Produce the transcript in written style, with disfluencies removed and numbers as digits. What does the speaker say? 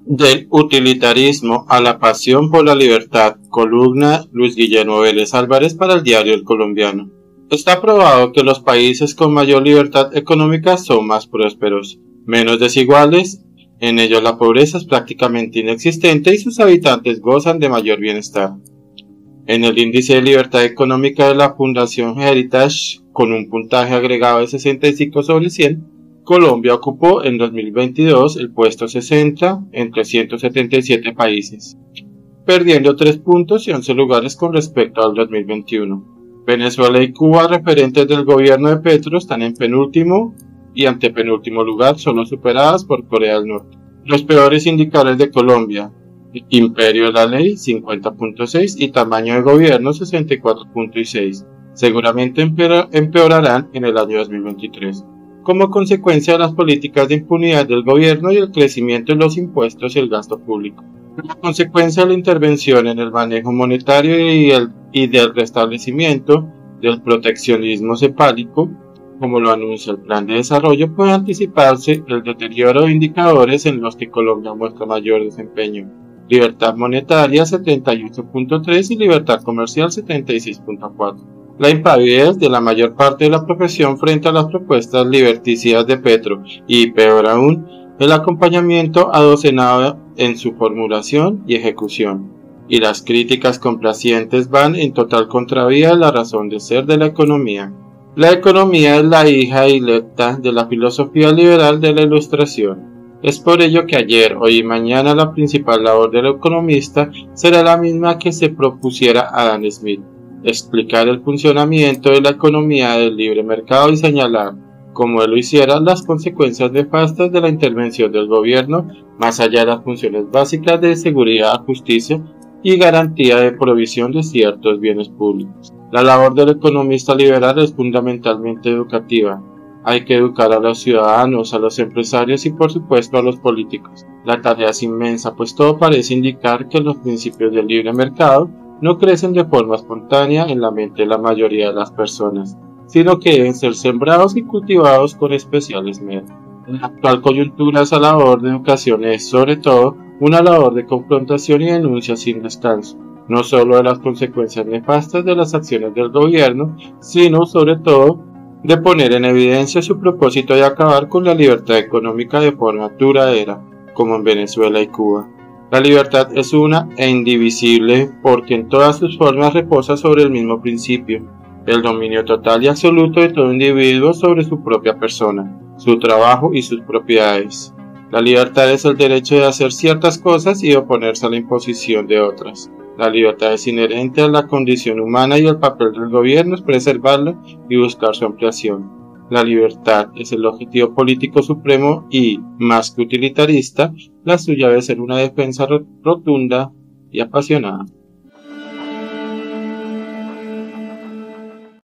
Del utilitarismo a la pasión por la libertad, columna Luis Guillermo Vélez Álvarez para el diario El Colombiano. Está probado que los países con mayor libertad económica son más prósperos, menos desiguales, en ellos la pobreza es prácticamente inexistente y sus habitantes gozan de mayor bienestar. En el índice de libertad económica de la Fundación Heritage, con un puntaje agregado de 65 sobre 100, Colombia ocupó en 2022 el puesto 60 entre 177 países, perdiendo 3 puntos y 11 lugares con respecto al 2021. Venezuela y Cuba, referentes del gobierno de Petro, están en penúltimo y antepenúltimo lugar, solo superadas por Corea del Norte. Los peores indicadores de Colombia: imperio de la ley 50.6 y tamaño de gobierno 64.6. Seguramente empeorarán en el año 2023. Como consecuencia de las políticas de impunidad del gobierno y el crecimiento de los impuestos y el gasto público. Como consecuencia de la intervención en el manejo monetario y del restablecimiento del proteccionismo cepálico, como lo anuncia el Plan de Desarrollo, puede anticiparse el deterioro de indicadores en los que Colombia muestra mayor desempeño. Libertad monetaria 78.3 y libertad comercial 76.4. La impavidez de la mayor parte de la profesión frente a las propuestas liberticidas de Petro y, peor aún, el acompañamiento adocenado en su formulación y ejecución. Y las críticas complacientes van en total contravía de la razón de ser de la economía. La economía es la hija directa de la filosofía liberal de la Ilustración. Es por ello que ayer, hoy y mañana la principal labor del economista será la misma que se propusiera Adam Smith: explicar el funcionamiento de la economía del libre mercado y señalar, como él lo hiciera, las consecuencias nefastas de la intervención del gobierno más allá de las funciones básicas de seguridad, justicia y garantía de provisión de ciertos bienes públicos. La labor del economista liberal es fundamentalmente educativa. Hay que educar a los ciudadanos, a los empresarios y por supuesto a los políticos. La tarea es inmensa, pues todo parece indicar que los principios del libre mercado no crecen de forma espontánea en la mente de la mayoría de las personas, sino que deben ser sembrados y cultivados con especial esmero. En la actual coyuntura, esa labor de educación es, sobre todo, una labor de confrontación y denuncia sin descanso, no solo de las consecuencias nefastas de las acciones del gobierno, sino, sobre todo, de poner en evidencia su propósito de acabar con la libertad económica de forma duradera, como en Venezuela y Cuba. La libertad es una e indivisible porque en todas sus formas reposa sobre el mismo principio: el dominio total y absoluto de todo individuo sobre su propia persona, su trabajo y sus propiedades. La libertad es el derecho de hacer ciertas cosas y de oponerse a la imposición de otras. La libertad es inherente a la condición humana y el papel del gobierno es preservarla y buscar su ampliación. La libertad es el objetivo político supremo y, más que utilitarista, la suya debe ser una defensa rotunda y apasionada.